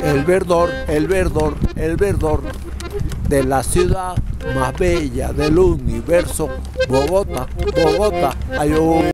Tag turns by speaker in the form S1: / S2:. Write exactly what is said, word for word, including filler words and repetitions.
S1: El verdor, el verdor, el verdor de la ciudad más bella del universo, Bogotá, Bogotá, ay, oh.